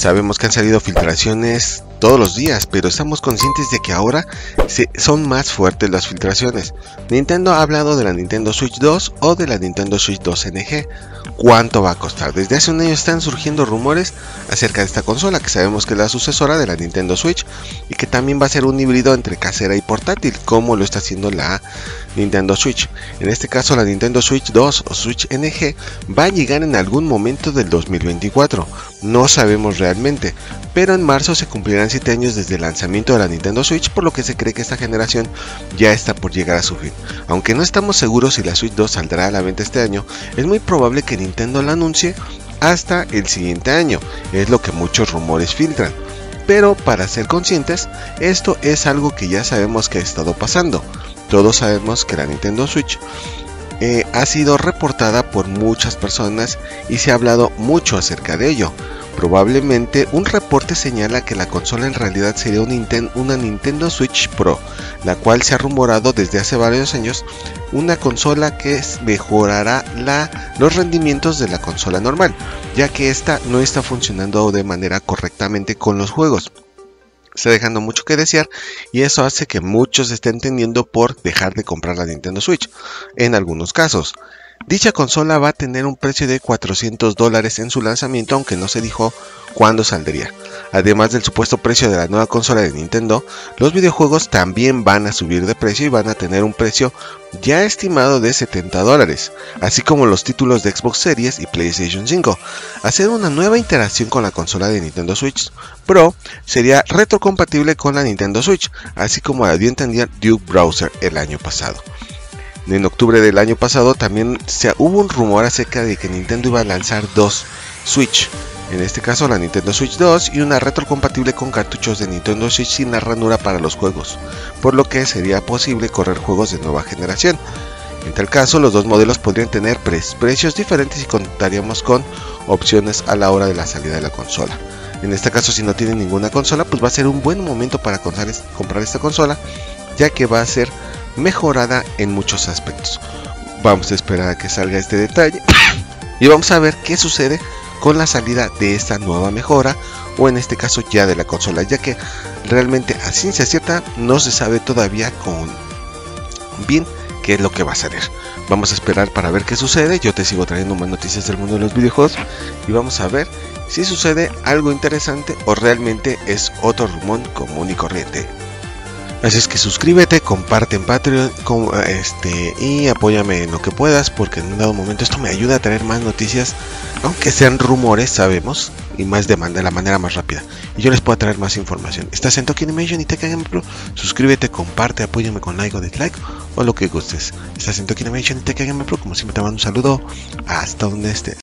Sabemos que han salido filtraciones todos los días, pero estamos conscientes de que ahora son más fuertes las filtraciones. Nintendo ha hablado de la Nintendo Switch 2 o de la Nintendo Switch 2 NG. ¿Cuánto va a costar? Desde hace un año están surgiendo rumores acerca de esta consola, que sabemos que es la sucesora de la Nintendo Switch y que también va a ser un híbrido entre casera y portátil, como lo está haciendo la Nintendo Switch. En este caso, la Nintendo Switch 2 o Switch NG va a llegar en algún momento del 2024. No sabemos realmente, pero en marzo se cumplirán 7 años desde el lanzamiento de la Nintendo Switch, por lo que se cree que esta generación ya está por llegar a su fin. Aunque no estamos seguros si la Switch 2 saldrá a la venta este año, es muy probable que Nintendo la anuncie hasta el siguiente año, es lo que muchos rumores filtran. Pero para ser conscientes, esto es algo que ya sabemos que ha estado pasando. Todos sabemos que la Nintendo Switch ha sido reportada por muchas personas y se ha hablado mucho acerca de ello. Probablemente un reporte señala que la consola en realidad sería una Nintendo Switch Pro, la cual se ha rumorado desde hace varios años, una consola que mejorará los rendimientos de la consola normal, ya que esta no está funcionando de manera correctamente con los juegos. Está dejando mucho que desear y eso hace que muchos estén tendiendo por dejar de comprar la Nintendo Switch. En algunos casos, dicha consola va a tener un precio de $400 en su lanzamiento, aunque no se dijo cuándo saldría. Además del supuesto precio de la nueva consola de Nintendo, los videojuegos también van a subir de precio y van a tener un precio ya estimado de $70, así como los títulos de Xbox Series y PlayStation 5. Hacer una nueva interacción con la consola de Nintendo Switch Pro sería retrocompatible con la Nintendo Switch, así como la dio a entender Duke Browser el año pasado. En octubre del año pasado también hubo un rumor acerca de que Nintendo iba a lanzar dos Switch, en este caso la Nintendo Switch 2 y una retrocompatible con cartuchos de Nintendo Switch sin la ranura para los juegos, por lo que sería posible correr juegos de nueva generación. En tal caso, los dos modelos podrían tener precios diferentes y contaríamos con opciones a la hora de la salida de la consola. En este caso, si no tienen ninguna consola, pues va a ser un buen momento para comprar esta consola, ya que va a ser mejorada en muchos aspectos. Vamos a esperar a que salga este detalle y vamos a ver qué sucede con la salida de esta nueva mejora, o en este caso ya de la consola, ya que realmente a ciencia cierta no se sabe todavía con bien qué es lo que va a salir. Vamos a esperar para ver qué sucede. Yo te sigo trayendo más noticias del mundo de los videojuegos y vamos a ver si sucede algo interesante o realmente es otro rumor común y corriente. Así es que suscríbete, comparte en Patreon y apóyame en lo que puedas, porque en un dado momento esto me ayuda a traer más noticias, aunque sean rumores, sabemos, y más de la manera más rápida, y yo les puedo traer más información. Estás en Tokyo Animation y Tech Game Pro, suscríbete, comparte, apóyame con like o dislike o lo que gustes. Estás en Tokyo Animation y Tech Game Pro, como siempre te mando un saludo hasta donde estés.